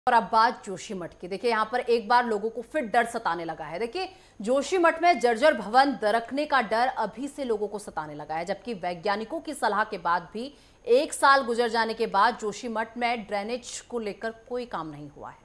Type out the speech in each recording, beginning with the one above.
और अब बात जोशीमठ की। देखिए यहाँ पर एक बार लोगों को फिर डर सताने लगा है। देखिए जोशीमठ में जर्जर भवन दरकने का डर अभी से लोगों को सताने लगा है, जबकि वैज्ञानिकों की सलाह के बाद भी 1 साल गुजर जाने के बाद जोशीमठ में ड्रेनेज को लेकर कोई काम नहीं हुआ है।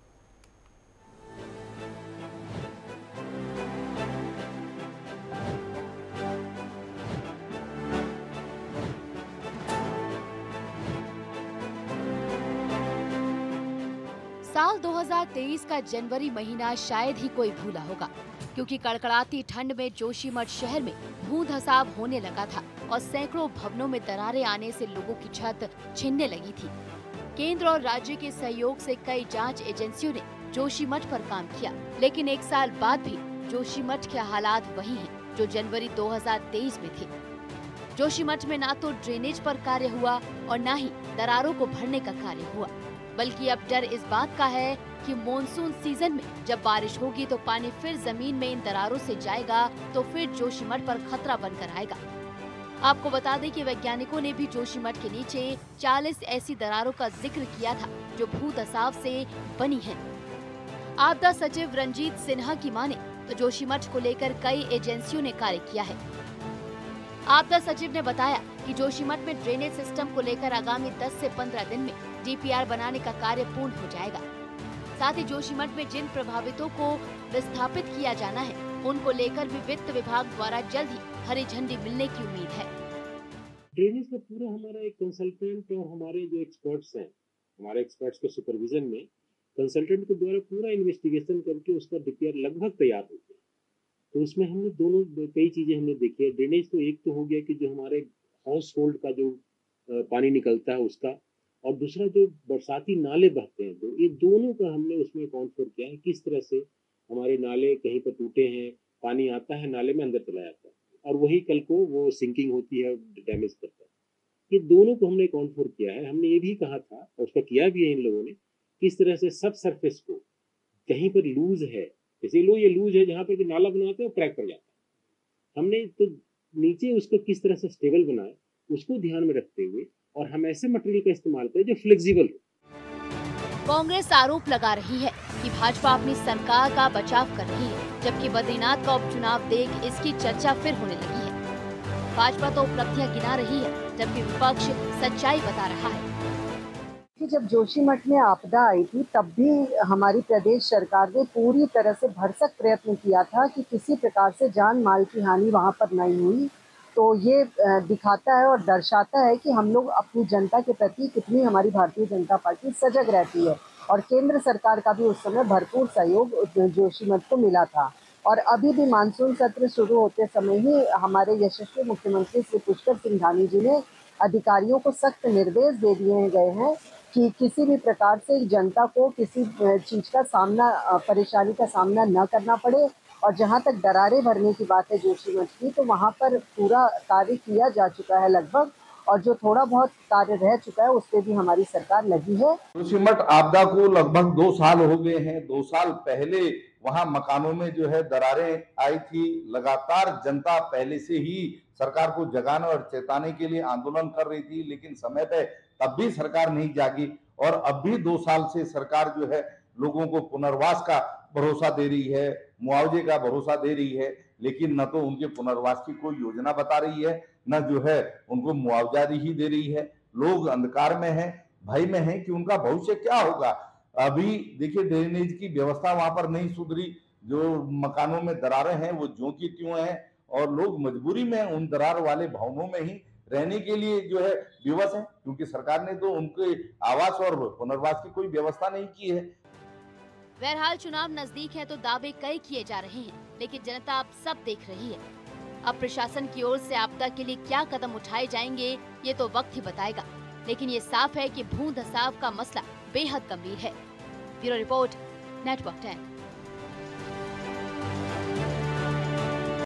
साल 2023 का जनवरी महीना शायद ही कोई भूला होगा, क्योंकि कड़कड़ाती ठंड में जोशीमठ शहर में भूधसाव होने लगा था और सैकड़ों भवनों में दरारें आने से लोगों की छत छिनने लगी थी। केंद्र और राज्य के सहयोग से कई जांच एजेंसियों ने जोशीमठ पर काम किया, लेकिन 1 साल बाद भी जोशीमठ के हालात वही हैं जो जनवरी 2023 में थे। जोशीमठ में ना तो ड्रेनेज पर कार्य हुआ और न ही दरारों को भरने का कार्य हुआ, बल्कि अब डर इस बात का है कि मॉनसून सीजन में जब बारिश होगी तो पानी फिर जमीन में इन दरारों से जाएगा तो फिर जोशीमठ पर खतरा बनकर आएगा। आपको बता दें कि वैज्ञानिकों ने भी जोशीमठ के नीचे 40 ऐसी दरारों का जिक्र किया था जो भूधसाव से बनी हैं। आपदा सचिव रंजीत सिन्हा की माने तो जोशीमठ को लेकर कई एजेंसियों ने कार्य किया है। आपदा सचिव ने बताया कि जोशीमठ में ड्रेनेज सिस्टम को लेकर आगामी 10 से 15 दिन में डीपीआर बनाने का कार्य पूर्ण हो जाएगा। साथ ही जोशीमठ में जिन प्रभावितों को विस्थापित किया जाना है उनको लेकर भी वित्त विभाग द्वारा जल्द ही हरी झंडी मिलने की उम्मीद है। ड्रेनेज का पूरा हमारा एक कंसल्टेंट और हमारे जो एक्सपर्ट्स हैं, हमारे एक्सपर्ट्स के सुपरविजन में कंसल्टेंट के द्वारा पूरा इन्वेस्टिगेशन करके उसका डीपीआर लगभग तैयार हो गया। तो उसमें हमने दोनों कई चीजें हमने देखी है। ड्रेनेज तो एक तो हो गया कि जो हमारे हाउस होल्ड का जो पानी निकलता है उसका, और दूसरा जो बरसाती नाले बहते हैं, तो ये दोनों का हमने उसमें अकाउंट फॉर किया है। किस तरह से हमारे नाले कहीं पर टूटे हैं, पानी आता है नाले में अंदर चला जाता है और वही कल को वो सिंकिंग होती है, डैमेज करता है। ये दोनों को हमने अकाउंट फॉर किया है। हमने ये भी कहा था और उसका किया भी है इन लोगों ने, किस तरह से सब सरफेस को कहीं पर लूज है, जैसे लो ये लूज है जहाँ पर नाला बनाते हैं क्रैक कर जाता है, हमने तो नीचे उसको किस तरह से स्टेबल बनाए उसको ध्यान में रखते हुए, और हम ऐसे मटेरियल का इस्तेमाल करें जो फ्लेक्सिबल हो। कांग्रेस आरोप लगा रही है कि भाजपा अपनी सरकार का बचाव कर रही है, जबकि बद्रीनाथ का उपचुनाव देख इसकी चर्चा फिर होने लगी है। भाजपा तो उपलब्धियां गिना रही है, जबकि विपक्ष सच्चाई बता रहा है। कि जब जोशीमठ में आपदा आई थी तब भी हमारी प्रदेश सरकार ने पूरी तरह से भरसक प्रयत्न किया था कि किसी प्रकार से जान माल की हानि वहां पर नहीं हुई। तो ये दिखाता है और दर्शाता है कि हम लोग अपनी जनता के प्रति कितनी हमारी भारतीय जनता पार्टी सजग रहती है, और केंद्र सरकार का भी उस समय भरपूर सहयोग जोशीमठ को मिला था। और अभी भी मानसून सत्र शुरू होते समय ही हमारे यशस्वी मुख्यमंत्री श्री पुष्कर सिंह धामी जी ने अधिकारियों को सख्त निर्देश दे दिए गए हैं कि किसी भी प्रकार से जनता को किसी चीज का सामना, परेशानी का सामना न करना पड़े। और जहां तक दरारें भरने की बात है जोशीमठ की, तो वहां पर पूरा कार्य किया जा चुका है लगभग, और जो थोड़ा बहुत कार्य रह चुका है उस पे भी हमारी सरकार लगी है। जोशीमठ आपदा को लगभग 2 साल हो गए हैं। 2 साल पहले वहां मकानों में जो है दरारें आई थी। लगातार जनता पहले से ही सरकार को जगाने और चेताने के लिए आंदोलन कर रही थी, लेकिन समय पे तब भी सरकार नहीं जागी। और अब भी 2 साल से सरकार जो है लोगों को पुनर्वास का भरोसा दे रही है, मुआवजे का भरोसा दे रही है, लेकिन न तो उनके पुनर्वास की कोई योजना बता रही है, न जो है उनको मुआवजा ही दे रही है। लोग अंधकार में हैं, भय में हैं कि उनका भविष्य क्या होगा। अभी देखिए ड्रेनेज की व्यवस्था वहां पर नहीं सुधरी, जो मकानों में दरारें हैं वो ज्यों की त्यों हैं, और लोग मजबूरी में उन दरार वाले भवनों में ही रहने के लिए जो है विवश है, क्योंकि सरकार ने तो उनके आवास और पुनर्वास की कोई व्यवस्था नहीं की है। बहरहाल चुनाव नजदीक है तो दावे कई किए जा रहे हैं, लेकिन जनता अब सब देख रही है। अब प्रशासन की ओर से आपदा के लिए क्या कदम उठाए जाएंगे ये तो वक्त ही बताएगा, लेकिन ये साफ है कि भूधसाव का मसला बेहद गंभीर है। Bureau report, network 10।